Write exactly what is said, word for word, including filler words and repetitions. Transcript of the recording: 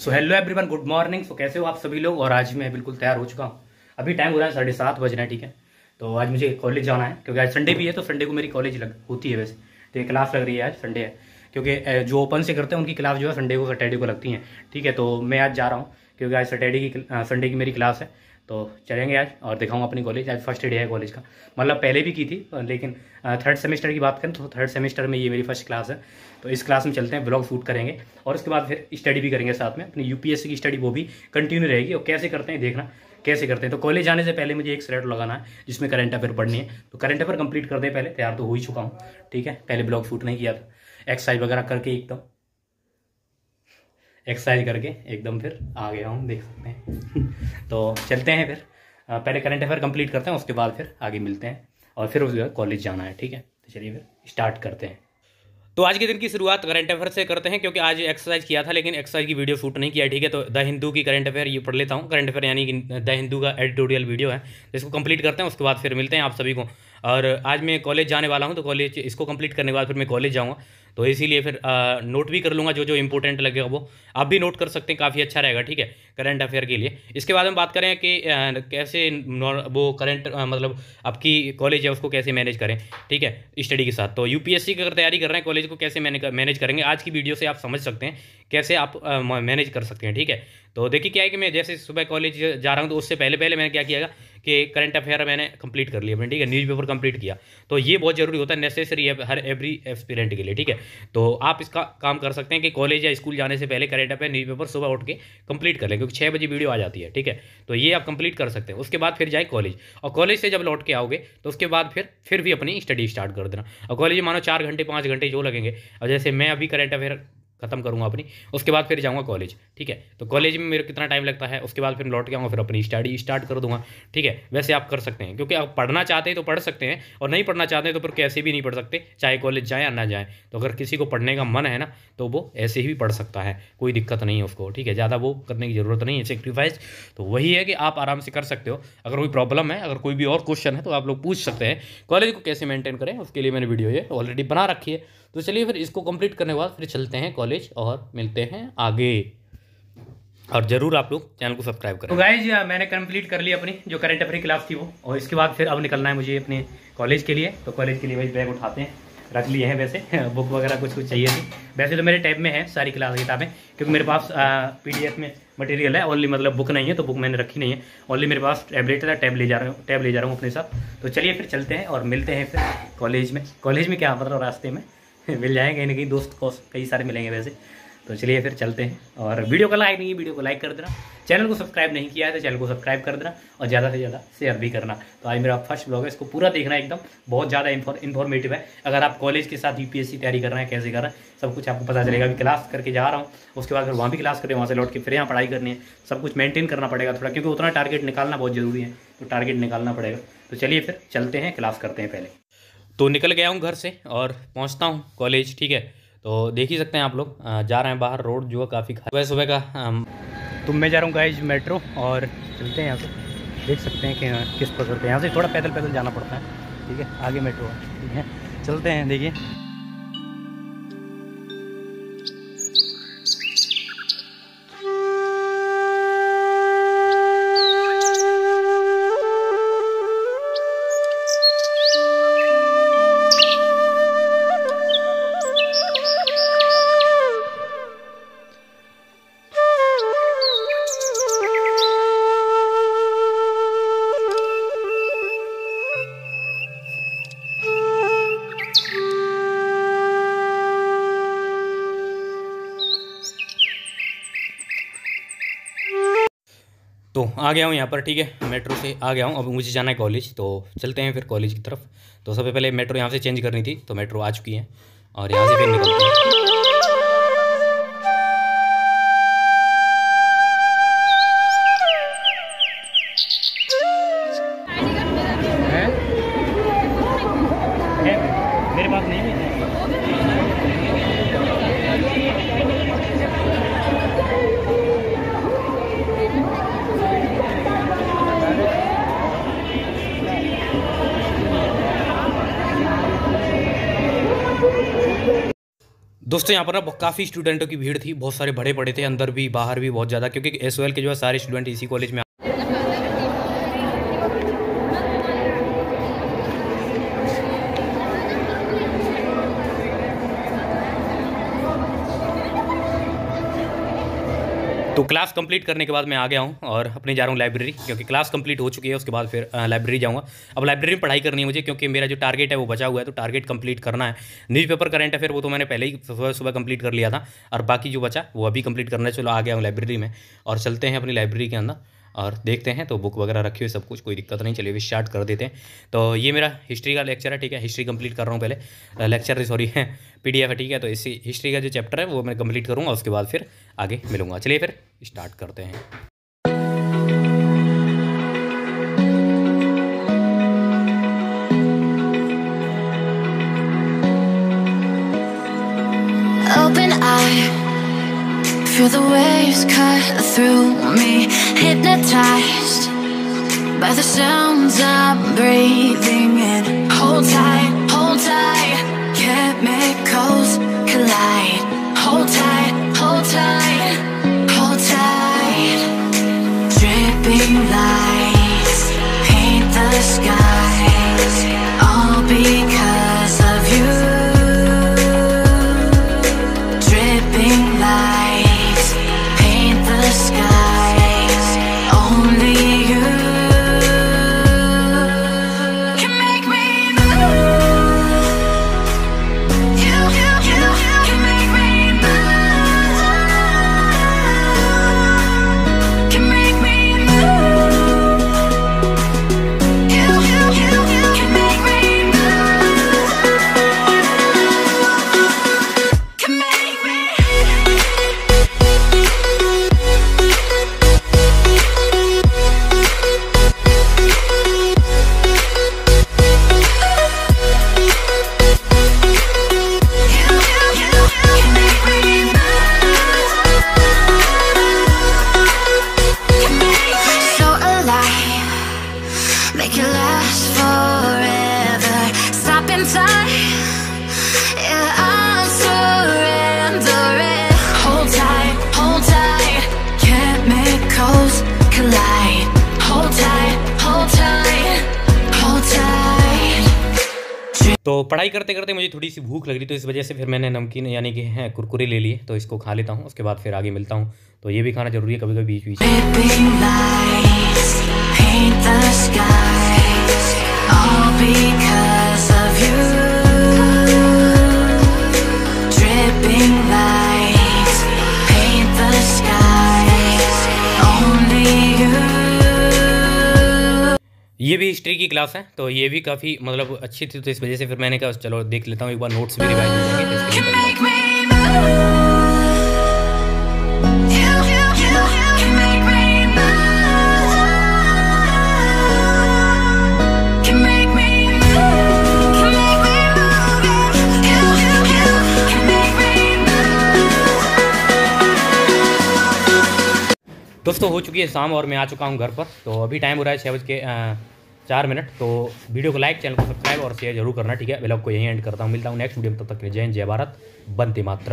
सो hello everyone, good morning. So कैसे हो आप सभी लोग। और आज मैं बिल्कुल तैयार हो चुका हूँ। अभी टाइम हो रहा है साढ़े सात बज रहे हैं, ठीक है। तो आज मुझे कॉलेज जाना है क्योंकि आज संडे भी है, तो संडे को मेरी कॉलेज लग होती है वैसे, तो ये क्लास लग रही है। आज संडे है क्योंकि जो ओपन से करते हैं उनकी क्लास जो है संडे को सैटरडे को लगती है, ठीक है। तो मैं आज जा रहा हूँ क्योंकि आज सैटरडे की संडे की मेरी क्लास है, तो चलेंगे आज और दिखाऊंगा अपनी कॉलेज। आज फर्स्ट डे है कॉलेज का, मतलब पहले भी की थी, लेकिन थर्ड सेमेस्टर की बात करें तो थर्ड सेमेस्टर में ये मेरी फर्स्ट क्लास है। तो इस क्लास में चलते हैं, ब्लॉग शूट करेंगे और उसके बाद फिर स्टडी भी करेंगे साथ में। अपनी यूपीएससी की स्टडी वो भी कंटिन्यू रहेगी। और कैसे करते हैं देखना, कैसे करते हैं। तो कॉलेज जाने से पहले मुझे एक स्लेट लगाना है जिसमें करंट अफेयर पढ़नी है, तो करंट अफेयर कंप्लीट कर दें पहले। तैयार तो हो ही चुका हूँ, ठीक है। पहले ब्लॉग शूट नहीं किया था, एक्सरसाइज वगैरह करके एकदम एक्सरसाइज करके एकदम फिर आ गया हूँ, देख सकते हैं। तो चलते हैं फिर, पहले करंट अफेयर कंप्लीट करते हैं, उसके बाद फिर आगे मिलते हैं और फिर उसके बाद कॉलेज जाना है, ठीक है। तो चलिए फिर स्टार्ट करते हैं। तो आज के दिन की शुरुआत करंट अफेयर से करते हैं क्योंकि आज एक्सरसाइज किया था लेकिन एक्सरसाइज की वीडियो शूट नहीं किया, ठीक है। तो द हिंदू की करंट अफेयर ये पढ़ लेता हूँ। करंट अफेयर यानी कि द हिंदू का एडिटोरियल वीडियो है, इसको कंप्लीट करते हैं, उसके बाद फिर मिलते हैं आप सभी को। और आज मैं कॉलेज जाने वाला हूँ, तो कॉलेज इसको कंप्लीट करने के बाद फिर मैं कॉलेज जाऊँगा, तो इसीलिए फिर आ, नोट भी कर लूँगा, जो जो इंपॉर्टेंट लगेगा वो आप भी नोट कर सकते हैं, काफ़ी अच्छा रहेगा, ठीक है, करंट अफेयर के लिए। इसके बाद हम बात करें कि आ, कैसे वो करंट मतलब आपकी कॉलेज है उसको कैसे मैनेज करें, ठीक है, स्टडी के साथ। तो यूपीएससी की अगर तैयारी कर रहे हैं, कॉलेज को कैसे मैनेज करेंगे, आज की वीडियो से आप समझ सकते हैं कैसे आप मैनेज कर सकते हैं, ठीक है। तो देखिए क्या है कि मैं जैसे सुबह कॉलेज जा रहा हूँ, तो उससे पहले पहले मैंने क्या किया कि करंट अफेयर मैंने कंप्लीट कर लिया अपने, ठीक है, न्यूज़पेपर कंप्लीट किया। तो ये बहुत जरूरी होता है, नेसेसरी है हर एवरी एस्पिरेंट के लिए, ठीक है। तो आप इसका काम कर सकते हैं कि कॉलेज या स्कूल जाने से पहले करंट अफेयर न्यूज़पेपर सुबह उठ के कंप्लीट कर लें, क्योंकि छः बजे वीडियो आ जाती है, ठीक है। तो ये आप कंप्लीट कर सकते हैं। उसके बाद फिर जाए कॉलेज, और कॉलेज से जब लौट के आओगे तो उसके बाद फिर फिर भी अपनी स्टडी स्टार्ट कर देना। और कॉलेज में मानो चार घंटे पाँच घंटे जो लगेंगे, और जैसे मैं अभी करंट अफेयर खत्म करूँगा अपनी, उसके बाद फिर जाऊँगा कॉलेज, ठीक है। तो कॉलेज में मेरे कितना टाइम लगता है, उसके बाद फिर लौट के आऊँगा, फिर अपनी स्टडी स्टार्ट कर दूँगा, ठीक है। वैसे आप कर सकते हैं, क्योंकि आप पढ़ना चाहते हैं तो पढ़ सकते हैं, और नहीं पढ़ना चाहते हैं तो फिर कैसे भी नहीं पढ़ सकते, चाहे कॉलेज जाए या ना जाए। तो अगर किसी को पढ़ने का मन है ना, तो वो ऐसे ही भी पढ़ सकता है, कोई दिक्कत नहीं है उसको, ठीक है। ज़्यादा वो करने की ज़रूरत नहीं है सेक्रीफाइस। तो वही है कि आप आराम से कर सकते हो। अगर कोई प्रॉब्लम है, अगर कोई भी और क्वेश्चन है, तो आप लोग पूछ सकते हैं। कॉलेज को कैसे मेंटेन करें, उसके लिए मैंने वीडियो ये ऑलरेडी बना रखी है। तो चलिए फिर इसको कंप्लीट करने के बाद फिर चलते हैं कॉलेज और मिलते हैं आगे। और जरूर आप लोग चैनल को सब्सक्राइब करें। तो गाइज मैंने कंप्लीट कर ली अपनी जो करंट अफेयर क्लास थी वो, और इसके बाद फिर अब निकलना है मुझे अपने कॉलेज के लिए। तो कॉलेज के लिए वही बैग उठाते हैं, रख लिए हैं वैसे, बुक वगैरह कुछ कुछ चाहिए थी। वैसे तो मेरे टैब में है सारी क्लास किताबें, क्योंकि मेरे पास पीडीएफ में मटेरियल है ओनली, मतलब बुक नहीं है, तो बुक मैंने रखी नहीं है। ओनली मेरे पास टैबलेट है, टैब ले जा रहा हूँ टैब ले जा रहा हूँ अपने साथ। तो चलिए फिर चलते हैं और मिलते हैं फिर कॉलेज में। कॉलेज में क्या मतलब रास्ते में मिल जाएंगे कहीं ना कहीं, दोस्त को कई सारे मिलेंगे वैसे। तो चलिए फिर चलते हैं। और वीडियो को लाइक नहीं, वीडियो को लाइक कर देना, चैनल को सब्सक्राइब नहीं किया है तो चैनल को सब्सक्राइब कर देना, और ज़्यादा से ज़्यादा शेयर भी करना। तो आज मेरा फर्स्ट ब्लॉग है, इसको पूरा देखना, एकदम बहुत ज़्यादा इन्फॉर्मेटिव है। अगर आप कॉलेज के साथ यूपीएससी तैयारी कर रहे हैं, कैसे कर रहे हैं, सब कुछ आपको पता चलेगा। अभी क्लास करके जा रहा हूँ, उसके बाद फिर वहाँ भी क्लास करें, वहाँ से लौट के फिर यहाँ पढ़ाई करनी है, सब कुछ मेंटेन करना पड़ेगा थोड़ा, क्योंकि उतना टारगेट निकालना बहुत ज़रूरी है, तो टारगेट निकालना पड़ेगा। तो चलिए फिर चलते हैं, क्लास करते हैं पहले। तो निकल गया हूँ घर से और पहुँचता हूँ कॉलेज, ठीक है। तो देख ही सकते हैं आप लोग, जा रहे हैं बाहर, रोड जो है काफ़ी सुबह सुबह का। तो मैं जा रहा हूँ गाइज मेट्रो, और चलते हैं यहाँ से। देख सकते हैं कि किस प्रकार से यहाँ से थोड़ा पैदल पैदल जाना पड़ता है, ठीक है। आगे मेट्रो है, ठीक है, चलते हैं। देखिए तो आ गया हूँ यहाँ पर, ठीक है, मेट्रो से आ गया हूँ। अब मुझे जाना है कॉलेज, तो चलते हैं फिर कॉलेज की तरफ। तो सबसे पहले मेट्रो यहाँ से चेंज करनी थी, तो मेट्रो आ चुकी है और यहाँ से फिर निकलते हैं। मेरे पास नहीं है। दोस्तों यहाँ पर ना काफ़ी स्टूडेंटों की भीड़ थी, बहुत सारे बड़े बड़े थे, अंदर भी बाहर भी बहुत ज़्यादा, क्योंकि एस ओ एल के जो है सारे स्टूडेंट इसी कॉलेज में। तो क्लास कंप्लीट करने के बाद मैं आ गया हूँ और अपने जा रहा हूँ लाइब्रेरी, क्योंकि क्लास कंप्लीट हो चुकी है। उसके बाद फिर लाइब्रेरी जाऊँगा। अब लाइब्रेरी में पढ़ाई करनी है मुझे, क्योंकि मेरा जो टारगेट है वो बचा हुआ है, तो टारगेट कंप्लीट करना है। न्यूज़पेपर करंट अफेयर वो तो मैंने पहले ही सुबह सुबह कंप्लीट कर लिया था, और बाकी जो बचा वो अभी कंप्लीट करना है। चलो आ गया हूँ लाइब्रेरी में और चलते हैं अपनी लाइब्रेरी के अंदर और देखते हैं। तो बुक वगैरह रखी हुई सब कुछ, कोई दिक्कत नहीं। चलिए स्टार्ट कर देते हैं। तो ये मेरा हिस्ट्री का लेक्चर है, ठीक है। हिस्ट्री कंप्लीट कर रहा हूँ पहले, लेक्चर सॉरी है पीडीएफ है, ठीक है। तो इसी हिस्ट्री का जो चैप्टर है वो मैं कंप्लीट करूँगा, उसके बाद फिर आगे मिलूँगा। चलिए फिर स्टार्ट करते हैं। Open eye, feel the waves cut through me, hypnotized by the sounds I'm breathing in. Hold tight, hold tight, chemicals collide. Hold tight, hold tight, hold tight. Dripping lights paint the skies, all because of you. Dripping lights paint the skies, only you can make me move. You, you, you can make me move. Can make me move. You, you, you can make me move. Can make me. So alive, make it last forever. Stop in time, yeah, I'm surrendering. Hold tight, hold tight, chemicals collide. Hold tight, hold tight, hold tight. तो पढ़ाई करते करते मुझे थोड़ी सी भूख लग रही, तो इस वजह से फिर मैंने नमकीन यानी कि है कुरकुरे ले लिए, तो इसको खा लेता हूँ। उसके बाद फिर आगे मिलता हूँ। तो ये भी खाना जरूरी है कभी कभी बीच बीच में। Dripping lights paint the skies, all because of you. Dripping lights paint the skies, only you. ये भी हिस्ट्री की क्लास है, तो ये भी काफ़ी मतलब अच्छी थी, तो इस वजह से फिर मैंने कहा चलो देख लेता हूँ एक बार, नोट्स भी रिवाइज हो जाएंगे। तो इसके Can लिए make me move. You, you, you can make me move. Can make me move. Can make me move. You, you, you can make me move. दोस्तों हो चुकी है शाम और मैं आ चुका हूँ घर पर। तो अभी टाइम हो रहा है छः बज के चार मिनट। तो वीडियो को लाइक, चैनल को सब्सक्राइब और शेयर जरूर करना, ठीक है। व्लॉग को यहीं एंड करता हूँ। मिलता हूँ नेक्स्ट वीडियो में, तब तक के लिए जय हिंद, जय भारत, वंदे मातरम।